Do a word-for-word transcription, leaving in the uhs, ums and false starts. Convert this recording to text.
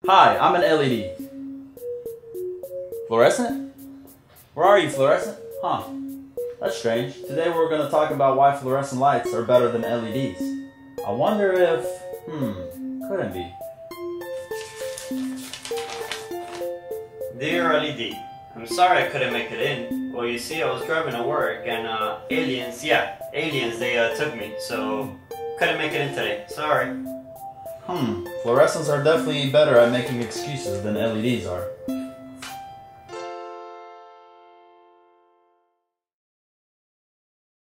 Hi, I'm an L E D. Fluorescent? Where are you, Fluorescent? Huh. That's strange. Today we're going to talk about why fluorescent lights are better than L E Ds. I wonder if... Hmm, couldn't be. Dear L E D, I'm sorry I couldn't make it in. Well, you see, I was driving to work and uh, aliens, yeah, aliens, they uh, took me, so couldn't make it in today. Sorry. Hmm, fluorescents are definitely better at making excuses than L E Ds are.